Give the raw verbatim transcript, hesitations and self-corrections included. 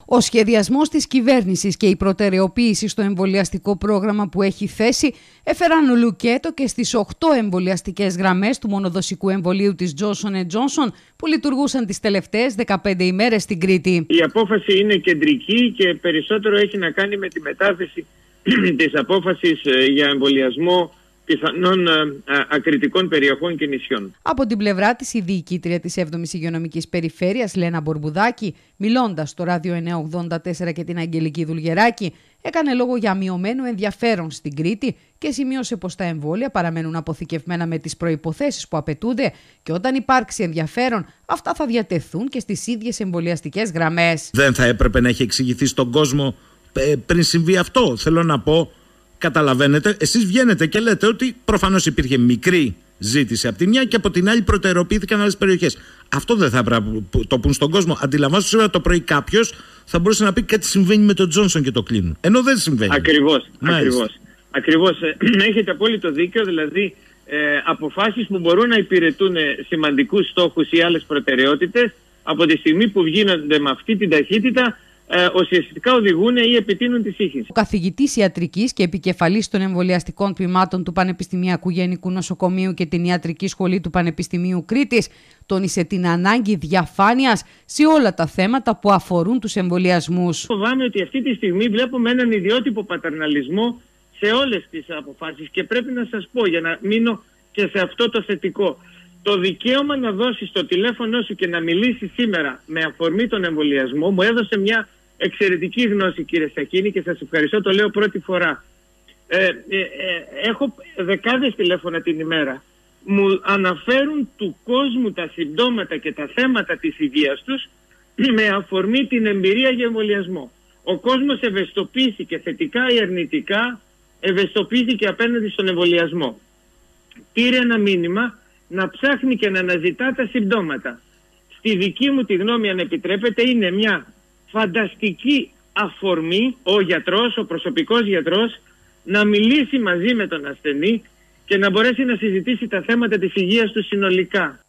Ο σχεδιασμός της κυβέρνησης και η προτεραιοποίηση στο εμβολιαστικό πρόγραμμα που έχει θέσει έφεραν λουκέτο και στις οκτώ εμβολιαστικές γραμμές του μονοδοσικού εμβολίου της Johnson εντ Johnson που λειτουργούσαν τις τελευταίες δεκαπέντε ημέρες στην Κρήτη. Η απόφαση είναι κεντρική και περισσότερο έχει να κάνει με τη μετάθεση της απόφασης για εμβολιασμό πιθανών ακριτικών περιοχών και νησιών. Από την πλευρά της, η διοικήτρια της έβδομης Υγειονομικής Περιφέρειας, Λένα Μπορμπουδάκη, μιλώντας στο Ράδιο εννιακόσια ογδόντα τέσσερα και την Αγγελική Δουλγεράκη, έκανε λόγο για μειωμένο ενδιαφέρον στην Κρήτη και σημείωσε πως τα εμβόλια παραμένουν αποθηκευμένα με τις προϋποθέσεις που απαιτούνται και όταν υπάρξει ενδιαφέρον, αυτά θα διατεθούν και στις ίδιες εμβολιαστικές γραμμές. Δεν θα έπρεπε να έχει εξηγηθεί στον κόσμο ε, πριν συμβεί αυτό. Θέλω να πω. Καταλαβαίνετε, εσείς βγαίνετε και λέτε ότι προφανώς υπήρχε μικρή ζήτηση από τη μια και από την άλλη προτεραιοποιήθηκαν άλλες περιοχές. Αυτό δεν θα έπρεπε να το πούν στον κόσμο. Αντιλαμβάνεστε σήμερα το πρωί κάποιος θα μπορούσε να πει κάτι συμβαίνει με τον Τζόνσον και το κλείνουν. Ενώ δεν συμβαίνει. Ακριβώς. Ακριβώς. Ακριβώς. Έχετε απόλυτο δίκιο. Δηλαδή, ε, αποφάσεις που μπορούν να υπηρετούν σημαντικούς στόχους ή άλλες προτεραιότητες, από τη στιγμή που γίνονται με αυτή την ταχύτητα, Ε, ουσιαστικά οδηγούν ή επιτείνουν τη σύγχυση. Ο καθηγητής ιατρικής και επικεφαλής των εμβολιαστικών τμήματων του Πανεπιστημιακού Γενικού Νοσοκομείου και την Ιατρική Σχολή του Πανεπιστημίου Κρήτης τόνισε την ανάγκη διαφάνειας σε όλα τα θέματα που αφορούν τους εμβολιασμούς. Φοβάμαι ότι αυτή τη στιγμή βλέπουμε έναν ιδιότυπο πατερναλισμό σε όλες τις αποφάσεις και πρέπει να σας πω, για να μείνω και σε αυτό το θετικό, το δικαίωμα να δώσεις το τηλέφωνο σου και να μιλήσεις σήμερα με αφορμή τον εμβολιασμό μου έδωσε μια εξαιρετική γνώση, κύριε Σακίνη, και σας ευχαριστώ, το λέω πρώτη φορά. Ε, ε, ε, έχω δεκάδες τηλέφωνα την ημέρα. Μου αναφέρουν του κόσμου τα συμπτώματα και τα θέματα της υγείας τους με αφορμή την εμπειρία για εμβολιασμό. Ο κόσμος ευαισθητοποιήθηκε θετικά ή αρνητικά, ευαισθητοποιήθηκε απέναντι στον εμβολιασμό. Πήρε ένα μήνυμα να ψάχνει και να αναζητά τα συμπτώματα. Στη δική μου τη γνώμη, αν επιτρέπετε, είναι μια φανταστική αφορμή ο γιατρός, ο προσωπικός γιατρός, να μιλήσει μαζί με τον ασθενή και να μπορέσει να συζητήσει τα θέματα της υγείας του συνολικά.